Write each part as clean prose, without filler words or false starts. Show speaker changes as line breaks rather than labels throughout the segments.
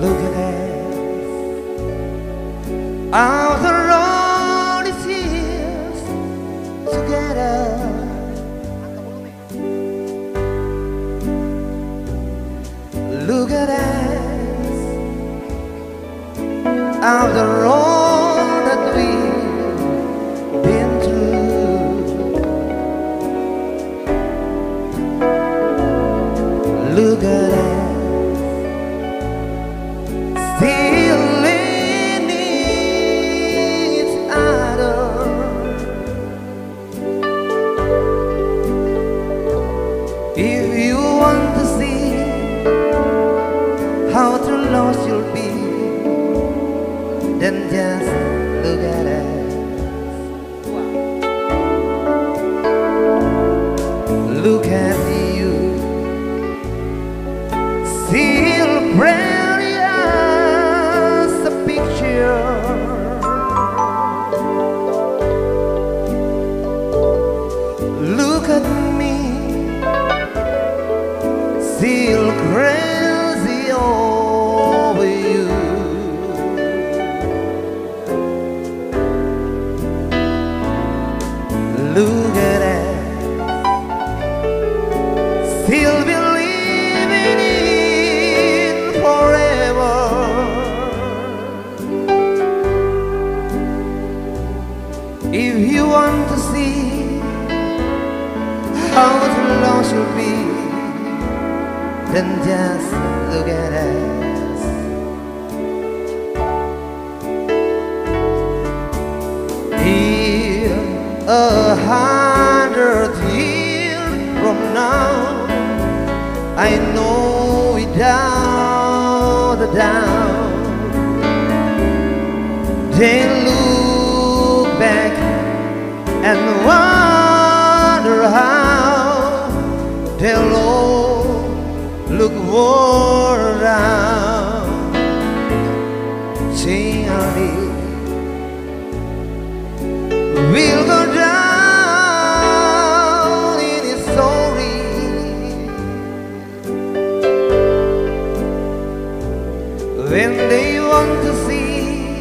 Look at us, how the road is here together. Look at us, how the road that we've been through. Look at us, still in each other. If you want to see how true lost you'll be, then just look at us. Look at you, still brand as a picture. Look at me, still crazy over you. Look at us, still believing in forever. If you want to see how lost you'll be, then just look at us. In 100 years from now, I know without a doubt, they look back and wonder how they'll all look worn around. Charlie will go down in his story. When they want to see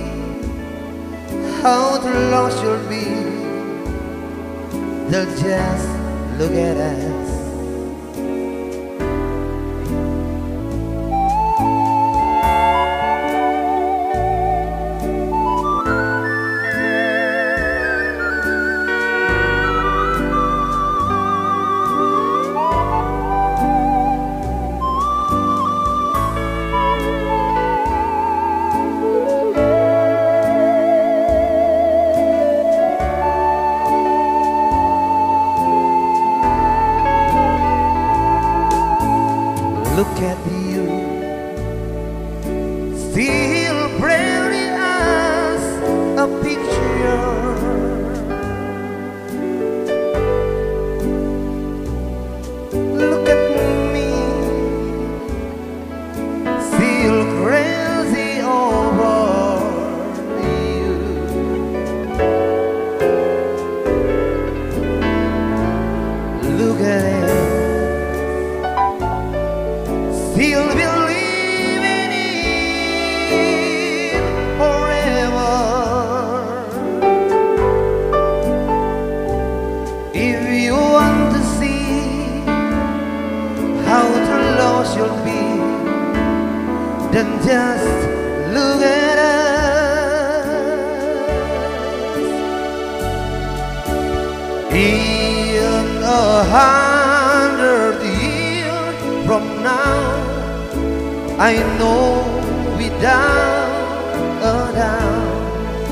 how the lost you'll be, they'll just look at us. Look at you, still brand as a picture. Look at me, still crazy over you. Look at it, still believing in forever. If you want to see how true lost you'll be, then just look at us. In 100 years from now, I know without a doubt,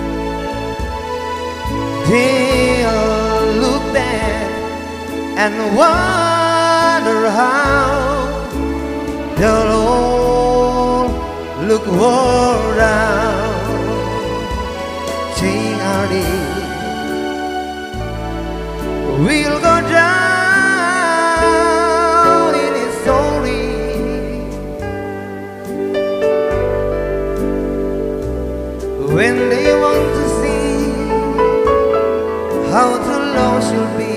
they'll look back and wonder how they'll all look worn out. Charlie will go down in his story. When they want to see how the lost you'll be,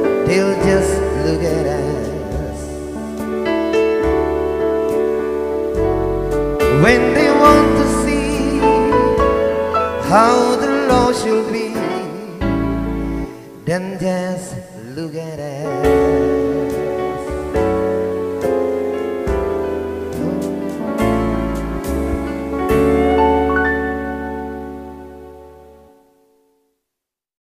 they'll just look at us. how the Lord should be, then just look at it.